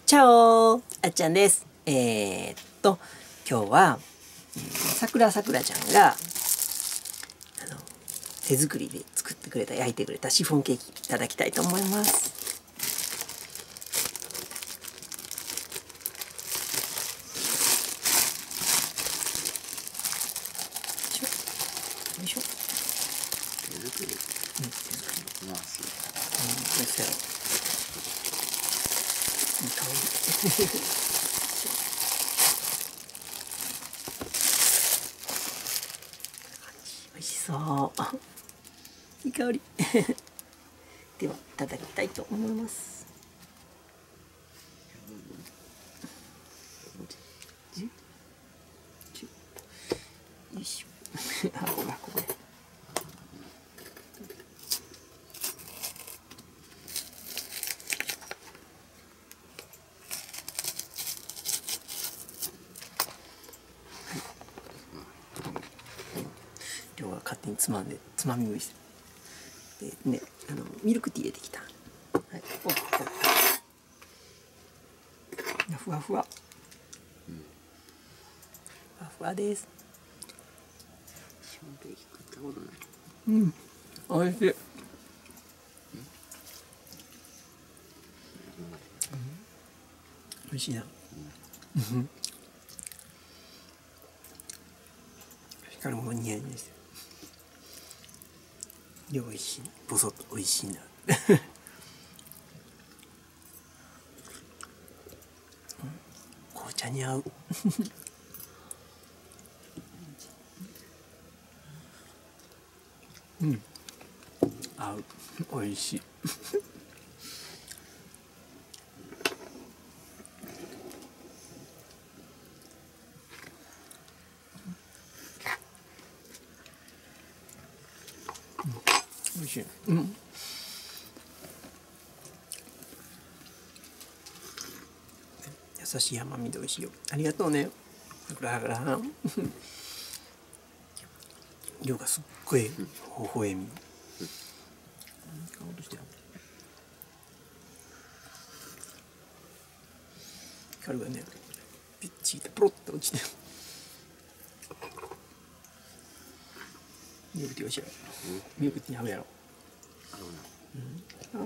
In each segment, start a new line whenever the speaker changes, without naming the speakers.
チャオ、あっちゃんです。今日はさくらちゃんが手作りで作ってくれた、焼いてくれたシフォンケーキいただきたいと思います。よいしょ。
手作り。手作り。まあ、そう。
そうやろ。いい香り。美味しそう。いい香り。では、いただきたいと思います。よいしょ。ここで。今日は勝手につまみ食いしてる。でね、ミルクティー入れてきた。はい、ふわふわ。ふわふわです。
シフォンケーキ食ったことない。
うん、おいしい。おいしいな。光るもニヤニヤしてる。おいしい。ボソッとおいしいな。紅茶に合う。うん、合う。おいしい。おいしい。うん。優しい甘みでおいしいよ。ありがとうね。桜量がすっごい微笑み。顔としては。光がね、ピッチリとポロッと落ちてる。ミルクティーおいしいやろ。ミルクティーに合うやろ。合うな。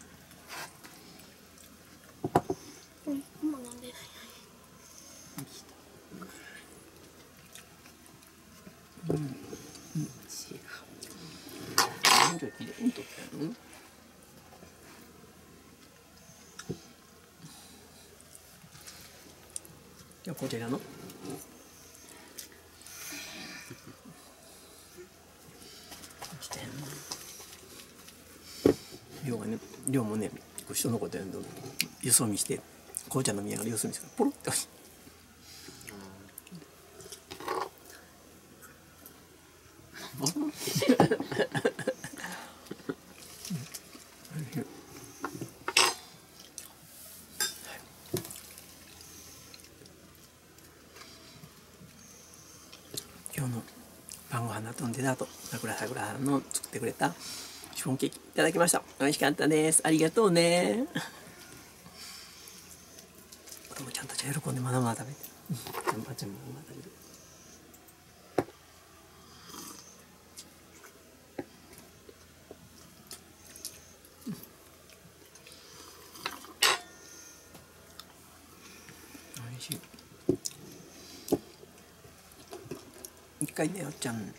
もう飲んでない。
じゃあこちらの量もね、人のことやんとよそ見して紅茶飲みながらよそ見してポロッて。今日の晩ご飯の後のデザート、さくらの作ってくれたシフォンケーキいただきました。美味しかったです。ありがとうね。子供ちゃんたちは喜んでまだまだ食べてる。ばあちゃんもまだ食べる。美味しい。一回ね、あっちゃん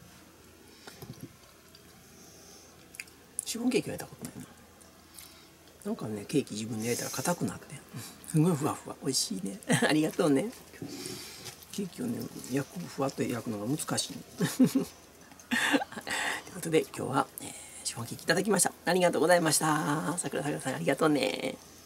シフォンケーキは焼いたことないな。なんかね、ケーキ自分で焼いたら硬くなってすごいふわふわ、美味しいね。ありがとうね。ケーキをね、ふわっと焼くのが難しい。ということで今日は、シフォンケーキいただきました。ありがとうございました。さくらさんありがとうね。